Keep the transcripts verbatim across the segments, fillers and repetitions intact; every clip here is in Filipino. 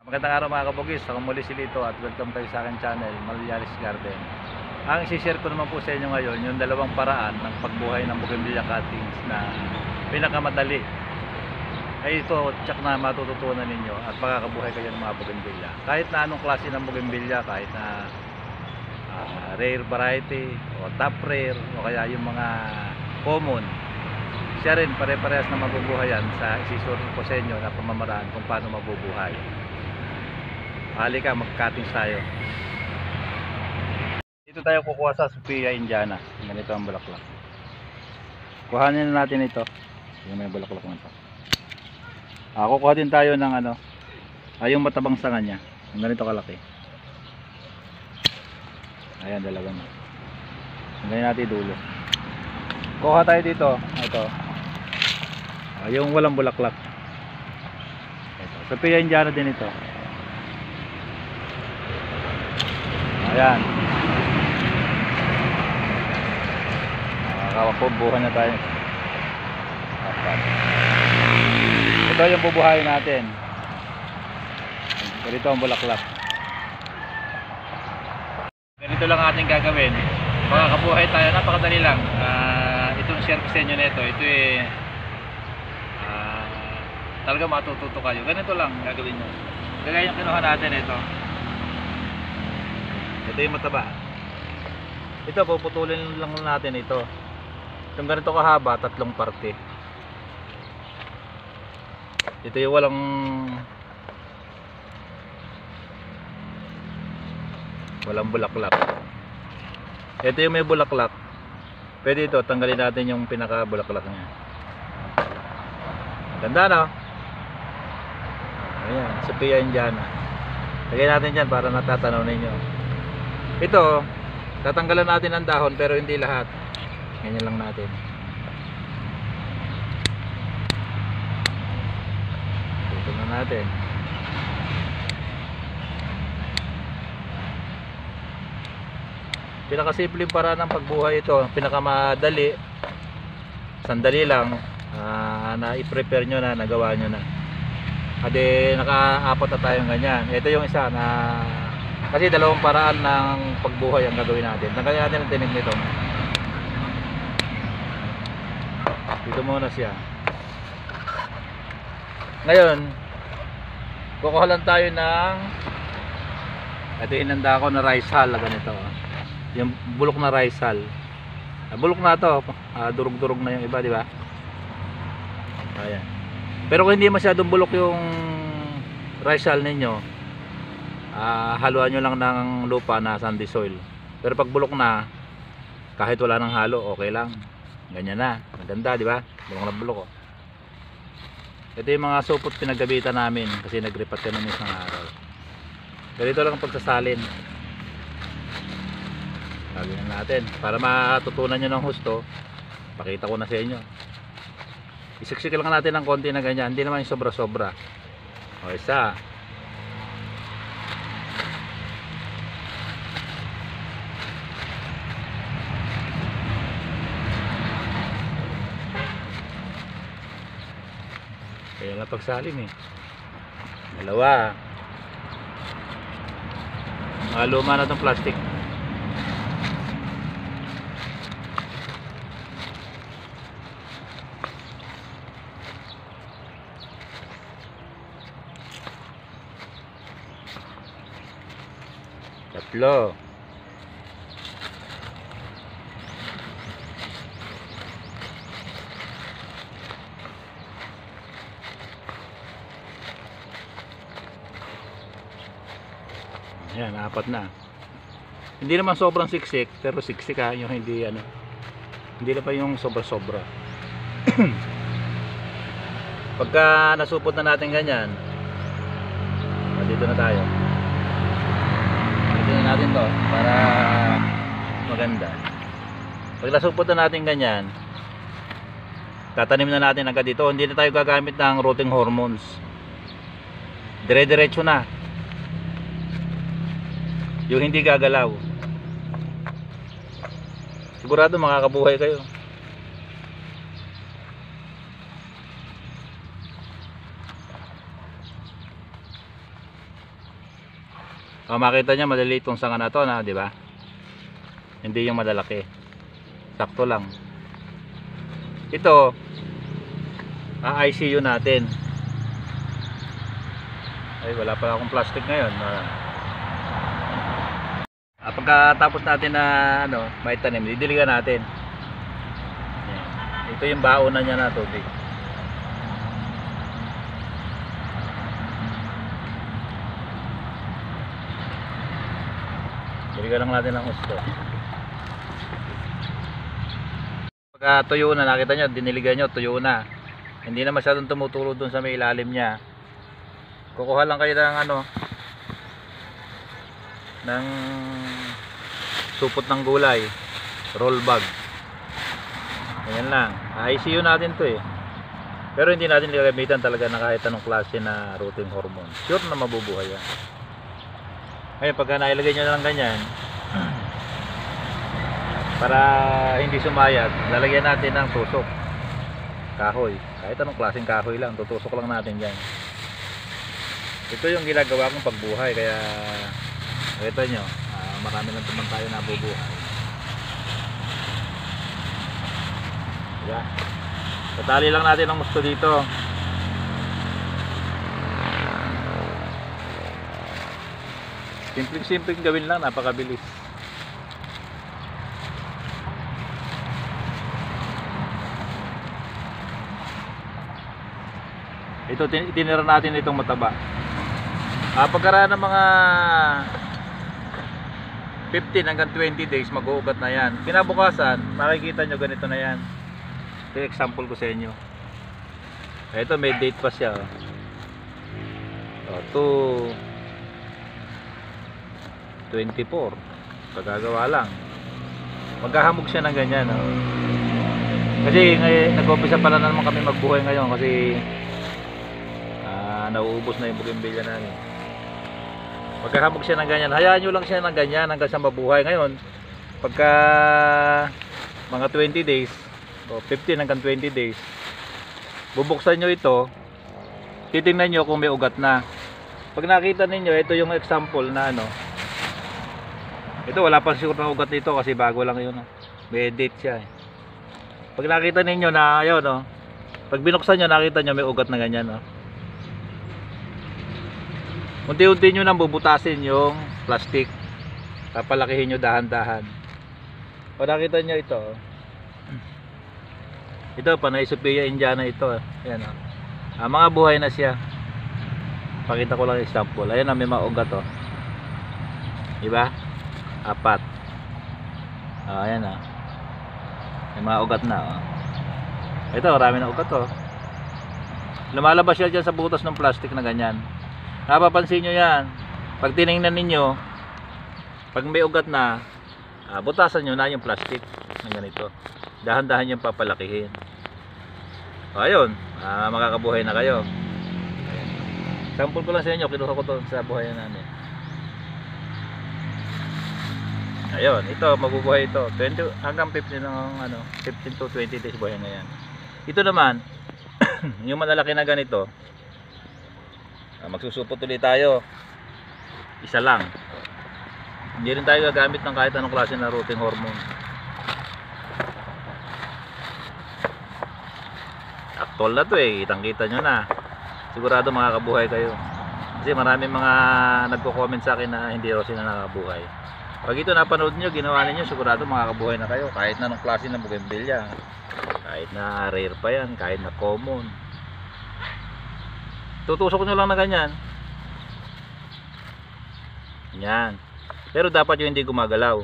Magandang araw mga kabugis, ako muli si Lito at welcome kayo sa aking channel, Malyaris Garden. Ang isi-share ko naman po sa inyo ngayon, yung dalawang paraan ng pagbuhay ng bougainvillea cuttings na pinakamadali. Ay ito, tsak na matututunan ninyo at makakabuhay kayo ng mga bougainvillea. Kahit na anong klase ng bougainvillea, kahit na uh, rare variety o top rare o kaya yung mga common, siya rin pare-parehas na mabubuhayan sa isi-share ko sa inyo na pamamaraan kung paano mabubuhay. Halika, mag-cuttings tayo. Dito tayo kukuha sa Sophia Indiana. Ganito ang bulaklak. Kuhanin na natin ito. Yung may bulaklak na ito. Ah, kukuha din tayo ng ano, ay yung matabang sanga niya. Ganito kalaki. Ayan, dalawa na. Ganyan natin dulo. Kuha tayo dito. Ito. Ah, yung walang bulaklak. Ito. Sophia Indiana din ito. Ayan. Nakakabubuhan na tayo. Ito yung bubuhayin natin. Ganito ang bulaklak. Ganito lang ating gagawin. Makakabuhay tayo. Napakadali lang. Uh, itong share sa inyo nito. Ito eh uh, talaga matututo kayo. Ganito lang gagawin nyo. Kagaya yung kinuha natin ito. Ito yung mataba. Ito puputulin lang natin ito. Itong ganito kahaba, tatlong parte. Ito yung walang walang bulaklak. Ito yung may bulaklak. Pwede ito, tanggalin natin yung pinaka bulaklak niya. Ganda no? Ayan, Sophia Indiana. Lagay natin dyan para natatanaw ninyo. Ito, tatanggalan natin ang dahon pero hindi lahat. Ganyan lang natin. Ito na natin. Pinakasimpleng paraan ng pagbuhay ito, pinakamadali, sandali lang, uh, na i-prepare nyo na, nagawa nyo na. Ade, naka-apat na tayong ganyan. Ito yung isa na kasi dalawang paraan ng pagbuhay ang gagawin natin. Tanggalin natin ang tinig nito. Dito muna siya. Ngayon, kukuha lang tayo ng, ito hinanda ko na rice hull, ganito. Yung bulok na rice hull. Bulok na to, uh, durug-durug na yung iba, di ba? Ayan. Pero kung hindi masyadong bulok yung rice hull ninyo, Uh, haluan nyo lang ng lupa na sandy soil. Pero pag bulok na, kahit wala nang halo, okay lang. Ganyan na, maganda, di ba? Bulok na bulok, oh. Ito yung mga supot pinaggabitan namin kasi nagripat ka namin isang araw. Pero ito lang ang pagsasalin. Sabi na natin, para matutunan nyo ng husto, pakita ko na sa inyo. Isiksik lang natin ng konti na ganyan, hindi naman yung sobra sobra. O isa. Kaya nga pagsalim eh. Dalawa. Mga luma na itong plastic. Tatlo. Ayan, apat na. Hindi naman sobrang siksik, pero siksik ha, yung hindi ano. Hindi na pa yung sobra-sobra. Pagka nasupot na natin ganyan, dito na tayo. Dito na natin to para maganda. Pag nasupot na natin ganyan, tatanim na natin agad dito. Hindi na tayo gagamit ng rooting hormones. Dire-diretso na. Yung hindi gagalaw. Sigurado makakabuhay kayo. O makita nyo maliliit tong sanga na to na, di ba? Hindi yung malalaki. Sakto lang. Ito I C U natin. Ay wala pa akong plastic ngayon. Ah, pagkatapos natin na ano, may tanim, didiligan natin. Ito yung baonan niya na tubig. Diligan lang natin ang gusto. Pagka tuyo na, nakita nyo, diniligan nyo, tuyo na. Hindi na masyadong tumutulo dun sa may ilalim niya. Kukuha lang kayo ng ano, ng supot ng gulay, roll bag. Ayan lang. I C U natin to eh. Pero hindi natin gagamitan talaga na kahit anong klase na rooting hormone. Sure na mabubuhay yan. Ngayon pagka nailagay nyo na lang ganyan, para hindi sumayad, lalagyan natin ng tusok kahoy, kahit anong klaseng kahoy lang, tutusok lang natin dyan. Ito yung ginagawa kong pagbuhay, kaya nakita nyo, uh, marami lang naman tayo nabubuhay. Diba? Tatali lang natin ang gusto dito. Simpleng-simpleng gawin lang, napakabilis. Ito, itinira natin itong mataba. Ah, pagkaraan ng mga fifteen hanggang twenty days, mag-uugat na yan. Kinabukasan, makikita nyo ganito na yan. Ito yung example ko sa inyo. Ito, may date pa siya. Oh, to twenty-four. Pagkagawa lang. Maghahamog siya ng ganyan. Oh. Kasi ngayon, nag-umpisa pala na naman kami magbuhay ngayon kasi nauubos na yung bougainvillea namin. Magkahamog siya ng ganyan, hayaan nyo lang siya ng ganyan hanggang sa mabuhay. Ngayon pagka mga twenty days o fifteen hanggang twenty days, bubuksan nyo ito, titingnan nyo kung may ugat na. Pag nakita ninyo, ito yung example na ano, ito wala pang sure na ugat nito kasi bago lang yun, may date siya eh. Pag nakita ninyo na ayun, no, pag binuksan nyo, nakita nyo may ugat na ganyan, no. Unti-unti nyo nang bubutasin yung plastic, papalakihin nyo dahan-dahan. O nakita nyo ito, ito Panay Sophia Indiana ito. Ayan, oh. Ah, mga buhay na siya. Pakita ko lang example. Ayan, oh, may mga ugat, oh. Diba? Apat. Ah, ayan, oh. May mga ugat na, oh. Ito, marami na ugat, oh. Lumalabas siya dyan sa butas ng plastic na ganyan. Napapansin nyo yan. Pag tinignan ninyo, pag may ugat na, ah, butasan nyo na yung plastic ng ganito. Dahan-dahan yung papalakihin. O ayun, ah, makakabuhay na kayo. Ayan. Sample ko lang sa inyo, kinuha ko to sa buhayan namin. Ayun, ito mabubuhay ito twenty hanggang fifteen ng ano, fifteen to twenty days buhay na yan. Ito naman yung malalaki na ganito, ah, magsusupot ulit tayo. Isa lang. Hindi rin tayo gagamit ng kahit anong klase na rooting hormone. Actual na to eh, kitang-kita nyo na. Sigurado makakabuhay kayo. Kasi maraming mga nagko-comment sa akin na hindi raw sila nakakabuhay. Pag ito napanood nyo, ginawa ninyo, sigurado makakabuhay na kayo. Kahit na anong klase ng bougainvillea. Kahit na rare pa yan, kahit na common. Tutusok nyo lang na ganyan. Yan. Pero dapat yung hindi gumagalaw.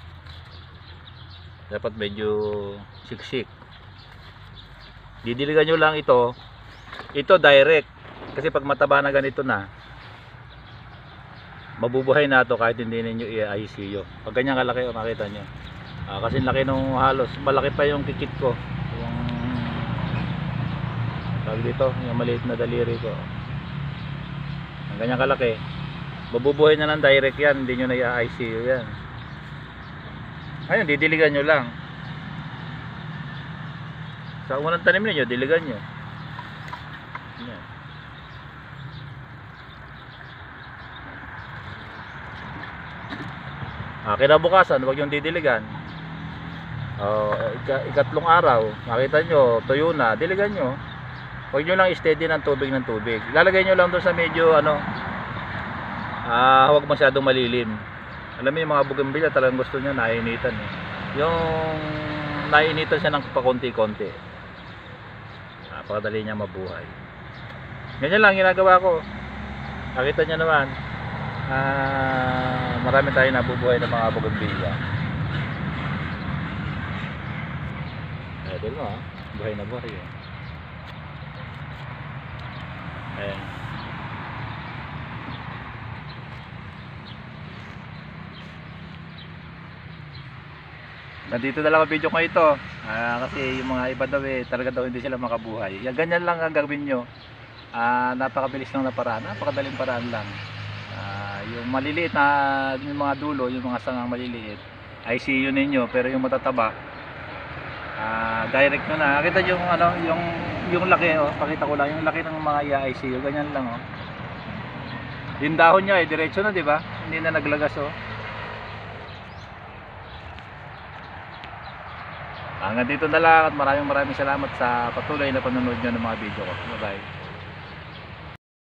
Dapat medyo siksik. Didiligan nyo lang ito. Ito direct. Kasi pag mataba na ganito na, mabubuhay na ito kahit hindi ninyo i-I C U. Pag ganyan kalaki, o makita nyo. Ah, kasi laki nung halos. Malaki pa yung kikit ko. Yung tawag dito, yung maliit na daliri ko. Ang ganyan kalaki. Mabubuhay na ng direct yan. Hindi nyo na i-I C U yan. Ayun, didiligan nyo lang. Sa unang tanim ninyo, diligan nyo. Yan. Ah, kinabukasan, huwag yung didiligan. Oh, ika ikatlong araw, makita nyo, tuyo na, diligan nyo. Huwag nyo lang steady ng tubig ng tubig. Lalagay nyo lang doon sa medyo ano, ah, huwag masyadong malilim. Alam mo yung mga bougainvillea talagang gusto nyo nainitan eh. Yung nainitan siya ng pakonti-konti. Napakadali niya mabuhay. Ganyan lang ginagawa ko. Nakita nyo naman, ah, marami tayong nabubuhay ng mga bougainvillea. Idol mo ah, buhay na buhay eh. Ayan. Nandito na lang ang video ko ito. Ah, kasi yung mga iba daw eh, talaga daw hindi sila makabuhay. Yan, ganyan lang ang gagawin nyo. Ah, napakabilis lang na paraan, napakadaling paraan lang. Ah, yung maliliit na yung mga dulo, yung mga sangang maliliit, I C U ninyo, pero yung matataba, ah, direct nyo na. Nakita yung ano, yung yung laki oh, pakita ko lang yung laki ng mga I C U, ganyan lang oh. Yung dahon niya eh, diretso na, di ba? Hindi na naglagas oh. Hanggang dito na lang at maraming maraming salamat sa patuloy na panonood nyo ng mga video ko. Bye bye.